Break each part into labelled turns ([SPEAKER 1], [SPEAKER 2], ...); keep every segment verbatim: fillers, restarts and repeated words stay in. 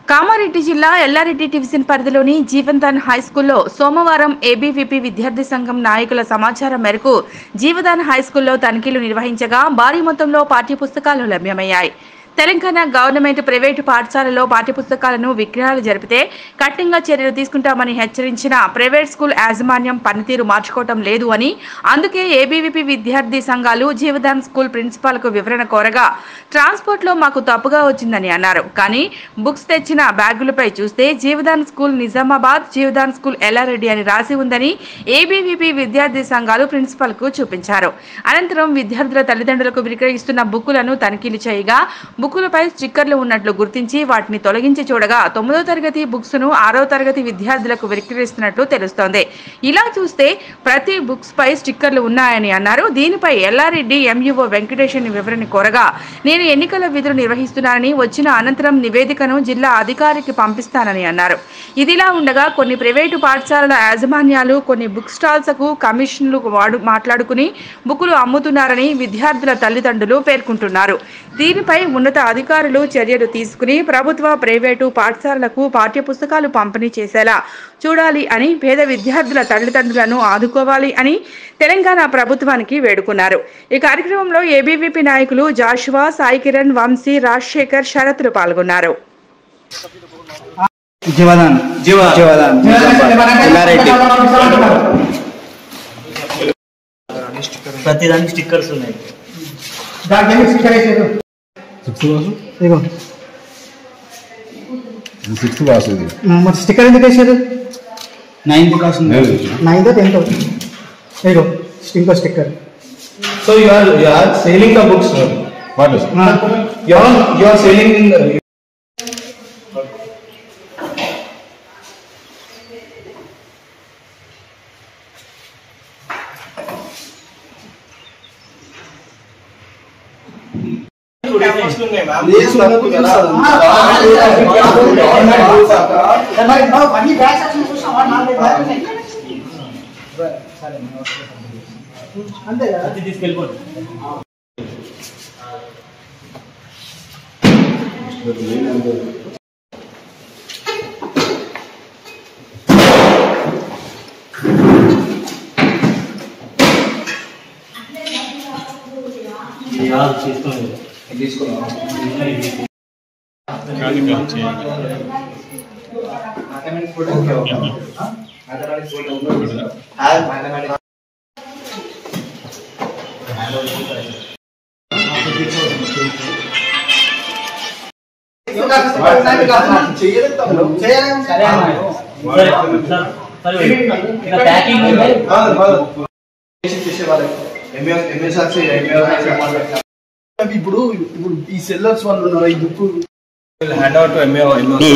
[SPEAKER 1] కామారెడ్డి జిల్లా ఎల్లారెడ్డి డివిజన్ పరిధిలోని జీవన్దాన్ హై స్కూల్లో సోమవారం ఏబీవీపీ విద్యార్థి సంఘం నాయకుల సమాచారం మేరకు జీవదాన్ హై స్కూల్లో తనిఖీలు నిర్వహించగా భారీ మొత్తంలో పాఠ్యపుస్తకాలు లభ్యమయ్యాయి. తెలంగాణ గవర్నమెంట్ ప్రైవేటు పాఠశాలలో పాఠ్యపుస్తకాలను విక్రయాలు జరిపితే కఠినంగా చర్యలు తీసుకుంటామని హెచ్చరించిన ప్రైవేట్ స్కూల్ యాజమాన్యం పనితీరు మార్చుకోవటం లేదు అని, అందుకే ఏబీవీపీ విద్యార్థి సంఘాలు జీవదాన్ స్కూల్ ప్రిన్సిపాల్కు వివరణ కోరగా ట్రాన్స్పోర్ట్లో మాకు తప్పుగా వచ్చిందని అన్నారు. కానీ బుక్స్ తెచ్చిన బ్యాగులపై చూస్తే జీవదాన్ స్కూల్ నిజామాబాద్, జీవదాన్ స్కూల్ ఎల్లారెడ్డి అని రాసి ఉందని ఏబీవీపీ విద్యార్థి సంఘాలు ప్రిన్సిపాల్కు చూపించారు. అనంతరం విద్యార్థుల తల్లిదండ్రులకు విక్రయిస్తున్న బుక్కులను తనిఖీలు చేయగా బుక్కులపై స్టిక్కర్లు ఉన్నట్లు గుర్తించి వాటిని తొలగించి చూడగా తొమ్మిదో తరగతి బుక్స్ ను ఆరో తరగతి విద్యార్థులకు విక్రయిస్తున్నట్లు తెలుస్తోంది. ఇలా చూస్తే ప్రతి బుక్స్ పై స్టిక్కర్లు ఉన్నాయని అన్నారు. దీనిపై ఎల్లారెడ్డి ఎంఈఓ వెంకటేశ్వర వివరణ కోరగా నేను ఎన్నికల విధులు నిర్వహిస్తున్నానని, వచ్చిన అనంతరం నివేదికను జిల్లా అధికారికి పంపిస్తానని అన్నారు. ఇదిలా ఉండగా కొన్ని ప్రైవేటు పాఠశాలల యాజమాన్యాలు కొన్ని బుక్ స్టాల్స్ కు కమిషన్లు మాట్లాడుకుని బుక్కులు అమ్ముతున్నారని విద్యార్థుల తల్లిదండ్రులు పేర్కొంటున్నారు. దీనిపై ఉన్నత అధికారులు చర్యలు తీసుకుని ప్రభుత్వ, ప్రైవేటు పాఠశాలలకు పాఠ్య పుస్తకాలు పంపిణీ చేసేలా చూడాలి అని, పేద విద్యార్థుల తల్లిదండ్రులను ఆదుకోవాలి అని తెలంగాణ ప్రభుత్వానికి వేడుకున్నారు. ఈ కార్యక్రమంలో ఏబీవీపీ నాయకులు జాషువా, సాయి కిరణ్, వంశీ, రాజశేఖర్, శరత్లు పాల్గొన్నారు.
[SPEAKER 2] ప్రతిదానికి స్టిక్కర్స్ ఉన్నాయి.
[SPEAKER 3] సిక్స్త్ క్లాస్ ఇది
[SPEAKER 4] మరి స్టిక్కర్ ఎందుకు వేసారు?
[SPEAKER 2] నైన్త్ క్లాస్
[SPEAKER 4] నైన్త్ టెన్త్ ఏదో ఇంకో sticker.
[SPEAKER 5] So you are you are selling the books, sir.
[SPEAKER 3] What is
[SPEAKER 4] Ah.
[SPEAKER 5] You are you are selling in the,
[SPEAKER 4] అంతే కదా
[SPEAKER 2] తీసుకెళ్ళిపోండి.
[SPEAKER 4] ఇప్పుడు ఇప్పుడు ఈ సెల్లర్స్ వాళ్ళు ఉన్నారు. ఈ book
[SPEAKER 5] hand out to M A O.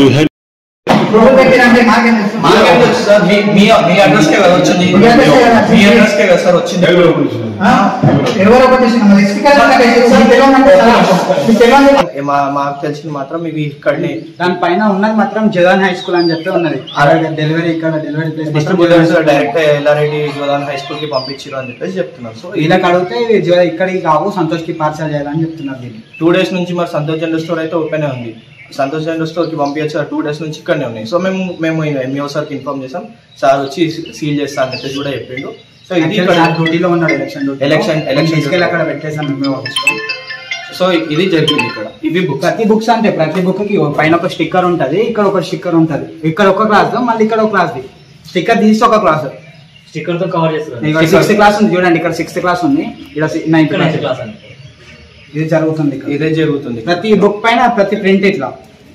[SPEAKER 5] మాకు తెలిసింది మాత్రం మీకు ఇక్కడనే
[SPEAKER 4] దానిపైన ఉన్నది మాత్రం జవాన్ హై స్కూల్ అని చెప్పి ఉన్నది. డెలివరీ ఇక్కడ delivery
[SPEAKER 5] distributors direct Yellareddy Jawan high school కి పంపించారు అని చెప్పేసి చెప్తున్నారు. సో
[SPEAKER 4] వీళ్ళకి అడిగితే ఇక్కడికి కావు, సంతోష్ కి పార్సల్ చేయాలని చెప్తున్నారు.
[SPEAKER 5] టూ డేస్ నుంచి మరి సంతోష్ జనరల్ స్టోర్ అయితే ఓపెన్ ఉంది. సంతోష్ జనరల్ స్టోర్ కి పంపించారు. టూ డేస్ నుంచి ఇక్కడనే ఉన్నాయి. సో మేము మేము ఎంఈఓ సార్ కి ఇన్ఫార్మ్ చేసాం. సార్ వచ్చి సీల్ చేస్తా అని చెప్పేసి కూడా చెప్పిండు. సో ఇది
[SPEAKER 4] డ్యూటీలో ఉన్నాడు. ఎలక్షన్
[SPEAKER 5] ఎలక్షన్ ఎలక్షన్
[SPEAKER 4] అక్కడ పెట్టేసాం.
[SPEAKER 5] సో ఇది జరిగింది ఇక్కడ. ఇవి బుక్
[SPEAKER 4] ప్రతి బుక్స్ అంటే ప్రతి బుక్ కి పైన ఒక స్టిక్కర్ ఉంటది, ఇక్కడ ఒక స్టిక్కర్ ఉంటది. ఇక్కడ ఒక క్లాస్ మళ్ళీ ఇక్కడ ఒక క్లాస్ స్టిక్కర్ తీసి ఒక క్లాస్
[SPEAKER 2] స్టిక్కర్ తో కవర్ చేస్తారు.
[SPEAKER 4] సిక్స్త్ క్లాస్ ఉంది చూడండి. ఇక్కడ సిక్స్త్ క్లాస్ ఉంది, ఇక్కడ నైన్త్ క్లాస్ అండి. ఇది జరుగుతుంది.
[SPEAKER 5] ఇదే జరుగుతుంది
[SPEAKER 4] ప్రతి బుక్ పైన ప్రతి ప్రింట్ ఇట్లా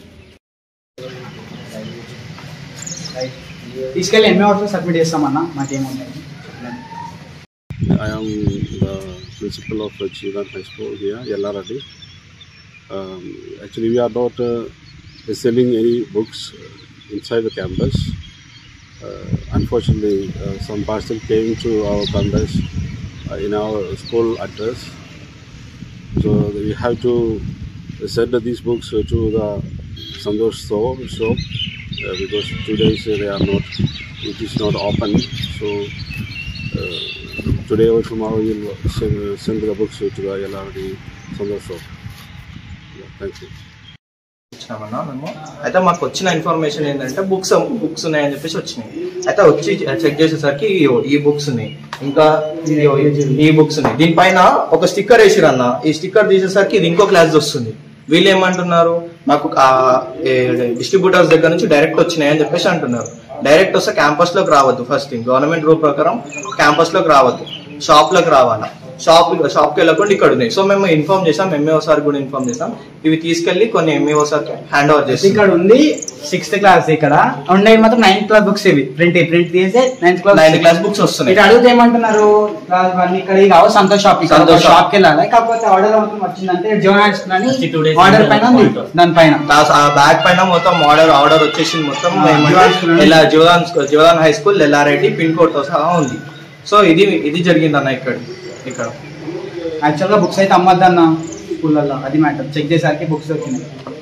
[SPEAKER 4] తీసుకెళ్ళి ఎంఏ ఆర్డర్ సబ్మిట్ చేస్తామన్నా. మాకేముంటాయి.
[SPEAKER 3] I am the principal of Children High School here, Ellaradi. Um, actually, we are not uh, selling any books inside the campus. Uh, unfortunately, uh, some parcel came to our campus uh, in our school address. So we have to send these books to the Sandosh shop, shop uh, because today they are not, it is not open. So uh, today or tomorrow we will send, send the books to the L R D Sandosh shop. Yeah, thank you.
[SPEAKER 5] చేసినామన్నా మేము. అయితే మాకు వచ్చిన information ఏంటంటే books books ఉన్నాయని చెప్పేసి వచ్చినాయి. అయితే వచ్చి చెక్ చేసేసరికి ఈ బుక్స్ ఉన్నాయి, ఇంకా ఈ బుక్స్ ఉన్నాయి. దీనిపైన ఒక స్టిక్కర్ వేసిరన్న. ఈ స్టిక్కర్ తీసేసరికి ఇది ఇంకో క్లాస్ వస్తుంది. వీళ్ళు ఏమంటున్నారు, మాకు డిస్ట్రిబ్యూటర్స్ దగ్గర నుంచి డైరెక్ట్ వచ్చినాయి అని చెప్పేసి అంటున్నారు. డైరెక్ట్ వస్తే క్యాంపస్ లోకి రావద్దు. ఫస్ట్ థింగ్, గవర్నమెంట్ రూల్ ప్రకారం క్యాంపస్ లోకి రావద్దు, షాప్ లోకి రావాలా. షాప్ షాప్కి వెళ్ళకుండా ఇక్కడ ఉన్నాయి. సో మేము ఇన్ఫార్మ్ చేసాం, ఎంఈఓ సార్ కూడా ఇన్ఫార్మ్ చేసాం. ఇవి తీసుకెళ్లి కొన్ని ఎంఈఓ సార్ హ్యాండ్ ఓవర్ చేస్తాం.
[SPEAKER 4] ఇక్కడ ఉంది సిక్స్త్ క్లాస్, ఇక్కడ ఉండే మాత్రం నైన్త్ క్లాస్ బుక్స్ ఇవి ప్రింట్ ప్రింట్ తీసే ninth class
[SPEAKER 5] ninth class books వస్తున్నాయి.
[SPEAKER 4] ఇక్కడ అడిగితే ఏమంటున్నారు, ఇక్కడ కావు సంతోష్ షాప్, సంతోష్ షాప్ కి వెళ్ళాలి. కాకపోతే ఆర్డర్ మాత్రం వచ్చిందంటే జోనాట్స్ అని ఆర్డర్ పైన ఉంది, దానిపైన
[SPEAKER 5] ఆ బ్యాగ్ పైన మొత్తం ఆర్డర్ ఆర్డర్ వచ్చేసింది మొత్తం. ఇలా జోదాన్ జోదాన్ high school LRIT pin code తో సహా ఉంది. సో ఇది ఇది జరిగింది అన్న. ఇక్కడ ఇక్కడ
[SPEAKER 4] యాక్చువల్ గా బుక్స్ అయితే అమ్మద్దన్న స్కూళ్ళల్లో, అది మ్యాటర్. చెక్ చేసరికి బుక్స్ వచ్చినాయి.